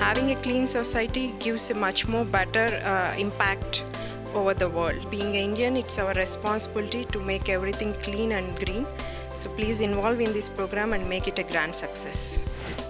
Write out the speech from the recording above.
Having a clean society gives a much more better impact over the world. Being an Indian, it's our responsibility to make everything clean and green. So please involve in this program and make it a grand success.